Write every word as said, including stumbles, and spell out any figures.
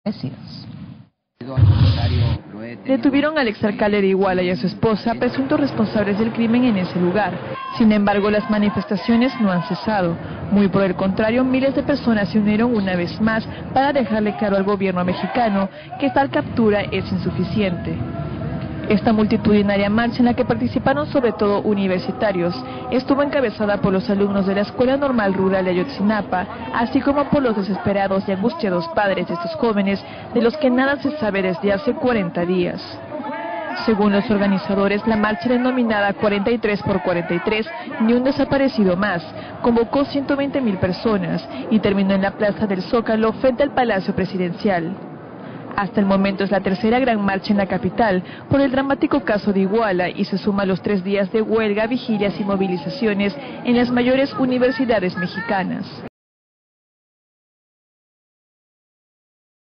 Vecinos. Detuvieron al exalcalde de Iguala y a su esposa, presuntos responsables del crimen en ese lugar. Sin embargo, las manifestaciones no han cesado. Muy por el contrario, miles de personas se unieron una vez más para dejarle claro al gobierno mexicano que tal captura es insuficiente. Esta multitudinaria marcha, en la que participaron sobre todo universitarios, estuvo encabezada por los alumnos de la Escuela Normal Rural de Ayotzinapa, así como por los desesperados y angustiados padres de estos jóvenes, de los que nada se sabe desde hace cuarenta días. Según los organizadores, la marcha denominada cuarenta y tres por cuarenta y tres, ni un desaparecido más, convocó ciento veinte mil personas y terminó en la Plaza del Zócalo frente al Palacio Presidencial. Hasta el momento es la tercera gran marcha en la capital por el dramático caso de Iguala y se suma a los tres días de huelga, vigilias y movilizaciones en las mayores universidades mexicanas.